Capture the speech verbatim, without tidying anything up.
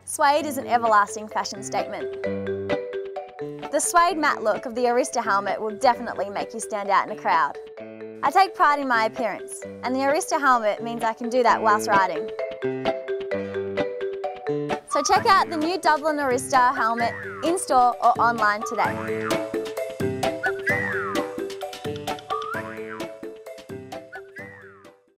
Suede is an everlasting fashion statement. The suede matte look of the Arista helmet will definitely make you stand out in a crowd. I take pride in my appearance, and the Arista helmet means I can do that whilst riding. So check out the new Dublin Arista helmet in store or online today.